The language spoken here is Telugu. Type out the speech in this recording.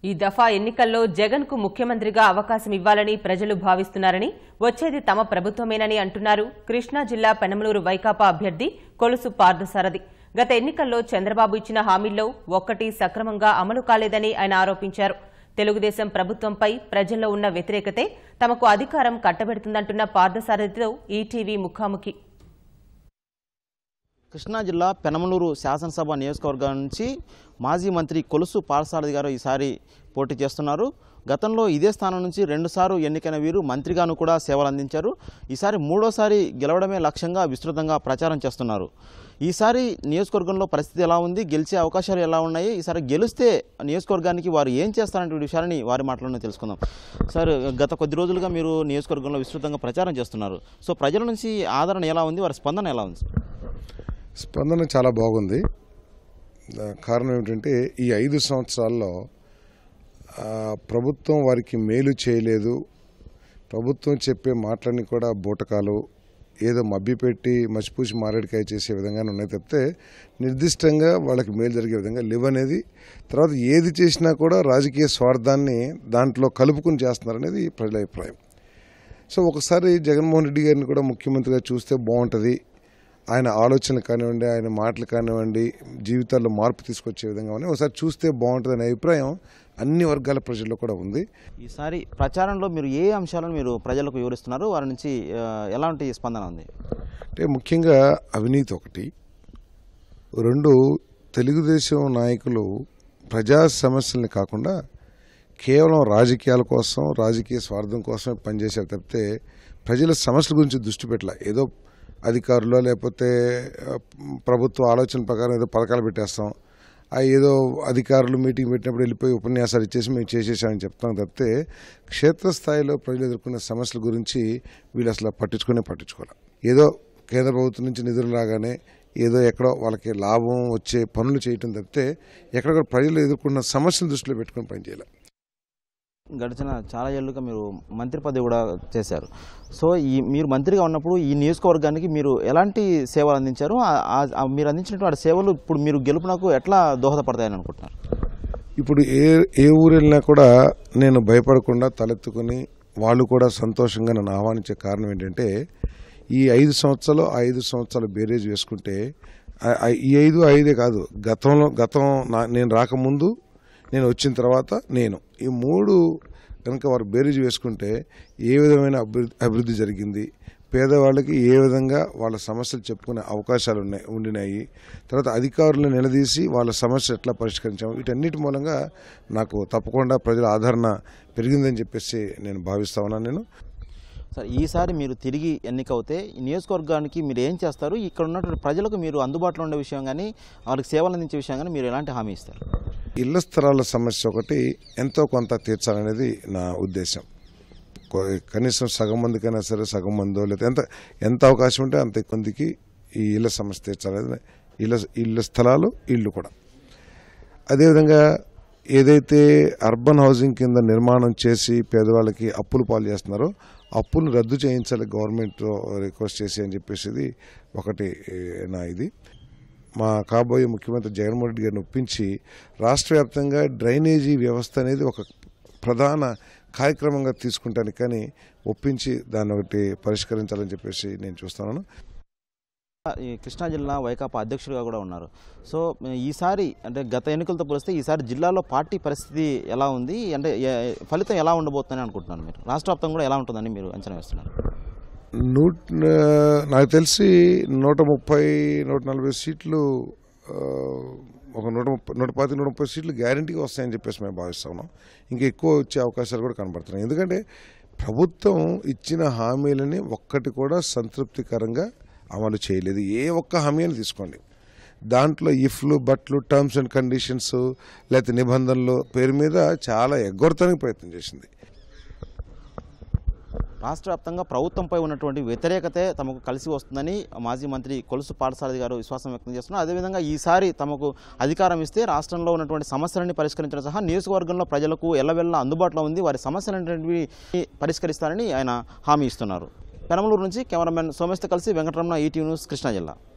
ఈ దఫా ఎన్నికల్లో జగన్ కు ముఖ్యమంత్రిగా అవకాశం ఇవ్వాలని ప్రజలు భావిస్తున్నారని, వచ్చేది తమ ప్రభుత్వమేనని అంటున్నారు కృష్ణా జిల్లా పెనమలూరు వైకాపా అభ్యర్థి కొలుసు పార్థసారథి. గత ఎన్నికల్లో చంద్రబాబు ఇచ్చిన హామీల్లో ఒక్కటి సక్రమంగా అమలు కాలేదని ఆయన ఆరోపించారు. తెలుగుదేశం ప్రభుత్వంపై ప్రజల్లో ఉన్న వ్యతిరేకతే తమకు అధికారం కట్టబెడుతుందంటున్న పార్థసారథితో ఈటీవీ ముఖాముఖి. కృష్ణా జిల్లా పెనమలూరు శాసనసభ నియోజకవర్గం నుంచి మాజీ మంత్రి కొలుసు పార్థసారథి గారు ఈసారి పోటీ చేస్తున్నారు. గతంలో ఇదే స్థానం నుంచి 2 సార్లు ఎన్నికైన వీరు మంత్రిగాను కూడా సేవలు అందించారు. ఈసారి 3వసారి గెలవడమే లక్ష్యంగా విస్తృతంగా ప్రచారం చేస్తున్నారు. ఈసారి నియోజకవర్గంలో పరిస్థితి ఎలా ఉంది, గెలిచే అవకాశాలు ఎలా ఉన్నాయి, ఈసారి గెలిస్తే నియోజకవర్గానికి వారు ఏం చేస్తారంటే విషయాన్ని వారి మాటలోనే తెలుసుకుందాం. సార్, గత కొద్ది రోజులుగా మీరు నియోజకవర్గంలో విస్తృతంగా ప్రచారం చేస్తున్నారు. సో ప్రజల నుంచి ఆదరణ ఎలా ఉంది, వారి స్పందన ఎలా ఉంది? స్పందన చాలా బాగుంది. కారణం ఏమిటంటే ఈ 5 సంవత్సరాల్లో ప్రభుత్వం వారికి మేలు చేయలేదు. ప్రభుత్వం చెప్పే మాటలన్నీ కూడా బూటకాలు, ఏదో మభ్యపెట్టి మసిపూసి మారేడికాయ చేసే విధంగానే ఉన్నాయి తప్పితే నిర్దిష్టంగా వాళ్ళకి మేలు జరిగే విధంగా లేవనేది. తర్వాత ఏది చేసినా కూడా రాజకీయ స్వార్థాన్ని దాంట్లో కలుపుకుని చేస్తున్నారనేది ప్రజల అభిప్రాయం. సో ఒకసారి జగన్మోహన్ రెడ్డి గారిని కూడా ముఖ్యమంత్రిగా చూస్తే బాగుంటుంది, ఆయన ఆలోచనలు కానివ్వండి, ఆయన మాటలు కానివ్వండి, జీవితాల్లో మార్పు తీసుకొచ్చే విధంగా ఒకసారి చూస్తే బాగుంటుంది అనే అభిప్రాయం అన్ని వర్గాల ప్రజల్లో కూడా ఉంది. ఈసారి ప్రచారంలో మీరు ఏ అంశాలను మీరు ప్రజలకు వివరిస్తున్నారు, వారి నుంచి ఎలాంటి స్పందన ఉంది? అంటే ముఖ్యంగా అవినీతి ఒకటి, 2 తెలుగుదేశం నాయకులు ప్రజా సమస్యల్ని కాకుండా కేవలం రాజకీయాల కోసం, రాజకీయ స్వార్థం కోసమే పనిచేశారు తప్పితే ప్రజల సమస్యల గురించి దృష్టి పెట్టలే. ఏదో అధికారులు లేకపోతే ప్రభుత్వ ఆలోచన ప్రకారం ఏదో పథకాలు పెట్టేస్తాం, ఏదో అధికారులు మీటింగ్ పెట్టినప్పుడు వెళ్ళిపోయి ఉపన్యాసాలు ఇచ్చేసి మేము చేసేసామని చెప్తాం తప్పితే క్షేత్రస్థాయిలో ప్రజలు ఎదుర్కొన్న సమస్యల గురించి వీళ్ళు అసలు పట్టించుకోవాలి. ఏదో కేంద్ర ప్రభుత్వం నుంచి నిధులు రాగానే ఏదో ఎక్కడో వాళ్ళకి లాభం వచ్చే పనులు చేయటం తప్పితే ఎక్కడొక్కడ ప్రజలు ఎదుర్కొన్న సమస్యలు దృష్టిలో పెట్టుకుని పనిచేయాలి. గడిచిన చాలా ఏళ్ళుగా మీరు మంత్రి పదవి కూడా చేశారు. సో మీరు మంత్రిగా ఉన్నప్పుడు ఈ నియోజకవర్గానికి మీరు ఎలాంటి సేవలు అందించారు? మీరు అందించినటువంటి సేవలు ఇప్పుడు మీరు గెలుపునకు ఎట్లా దోహదపడతాయని అనుకుంటున్నారు? ఇప్పుడు ఏ ఊరు వెళ్ళినా కూడా నేను భయపడకుండా తలెత్తుకుని వాళ్ళు కూడా సంతోషంగా నన్ను ఆహ్వానించే కారణం ఏంటంటే ఈ 5 సంవత్సరాలు బేరేజ్ వేసుకుంటే ఈ 5 కాదు, గతం నేను రాకముందు, నేను వచ్చిన తర్వాత, నేను ఈ 3 కనుక వారు బేరీజ్ వేసుకుంటే ఏ విధమైన అభివృద్ధి జరిగింది, పేదవాళ్ళకి ఏ విధంగా వాళ్ళ సమస్యలు చెప్పుకునే అవకాశాలు ఉండినాయి, తర్వాత అధికారులను నిలదీసి వాళ్ళ సమస్యలు ఎట్లా పరిష్కరించాము, వీటన్నిటి మూలంగా నాకు తప్పకుండా ప్రజల ఆదరణ పెరిగిందని చెప్పేసి నేను భావిస్తా ఉన్నాను. నేను సార్, ఈసారి మీరు తిరిగి ఎన్నికవుతే ఈ నియోజకవర్గానికి మీరు ఏం చేస్తారు? ఇక్కడ ఉన్నటువంటి ప్రజలకు మీరు అందుబాటులో ఉండే విషయం కానీ, వాళ్ళకి సేవలు అందించే విషయం కానీ మీరు ఎలాంటి హామీ ఇస్తారు? ఇళ్ల స్థలాల సమస్య ఒకటి ఎంతో కొంత తీర్చాలనేది నా ఉద్దేశం. కనీసం సగం మందికైనా సరే, సగం మందో లేదా ఎంత అవకాశం ఉంటే అంత కొందికి ఈ ఇళ్ల సమస్య తీర్చాలనేది. ఇళ్ల స్థలాలు, ఇళ్ళు కూడా. అదేవిధంగా ఏదైతే అర్బన్ హౌసింగ్ కింద నిర్మాణం చేసి పేదవాళ్ళకి అప్పులు పాలు చేస్తున్నారో అప్పులను రద్దు చేయించాలి గవర్నమెంట్ రిక్వెస్ట్ చేసి అని చెప్పేసి ఒకటి నా ఇది. మా కాబోయే ముఖ్యమంత్రి జగన్మోహన్ రెడ్డి గారిని ఒప్పించి రాష్ట్ర వ్యాప్తంగా డ్రైనేజీ వ్యవస్థ అనేది ఒక ప్రధాన కార్యక్రమంగా తీసుకుంటానికి కానీ ఒప్పించి దాన్ని ఒకటి పరిష్కరించాలని చెప్పేసి నేను చూస్తున్నాను. కృష్ణా జిల్లా వైకాపా అధ్యక్షుడిగా కూడా ఉన్నారు. సో ఈసారి అంటే గత ఎన్నికలతో పోలిస్తే ఈసారి జిల్లాలో పార్టీ పరిస్థితి ఎలా ఉంది, అంటే ఫలితం ఎలా ఉండబోతుందని అనుకుంటున్నారు మీరు? రాష్ట్ర వ్యాప్తంగా కూడా ఎలా ఉంటుందని మీరు అంచనా వేస్తున్నారు? నాకు తెలిసి 130-140 సీట్లు, ఒక 125-130 సీట్లు గ్యారంటీగా వస్తాయని చెప్పేసి మేము భావిస్తా ఉన్నాం. ఇంకా ఎక్కువ వచ్చే అవకాశాలు కూడా కనబడుతున్నాయి. ఎందుకంటే ప్రభుత్వం ఇచ్చిన హామీలని ఒక్కటి కూడా సంతృప్తికరంగా అమలు చేయలేదు. ఏ ఒక్క హామీ అని తీసుకోండి, దాంట్లో ఇఫ్లు, బట్లు, టర్మ్స్ అండ్ కండిషన్స్ లేకపోతే నిబంధనలు పేరు మీద చాలా ఎగ్గొడతానికి ప్రయత్నం చేసింది. రాష్ట్ర వ్యాప్తంగా ప్రభుత్వంపై ఉన్నటువంటి వ్యతిరేకతే తమకు కలిసి వస్తుందని మాజీ మంత్రి కొలుసు పార్థసారథి గారు విశ్వాసం వ్యక్తం చేస్తున్నారు. అదేవిధంగా ఈసారి తమకు అధికారం ఇస్తే రాష్ట్రంలో ఉన్నటువంటి సమస్యలన్నీ పరిష్కరించడం సహా నియోజకవర్గంలో ప్రజలకు ఎల్లవెల్లా అందుబాటులో ఉంది, వారి సమస్యలన్నింటినీ పరిష్కరిస్తారని ఆయన హామీ ఇస్తున్నారు. పెనమలూరు నుంచి కెమెరామెన్ సోమేష్తో కలిసి వెంకటరమణ, ఈటీవీ న్యూస్, కృష్ణా జిల్లా.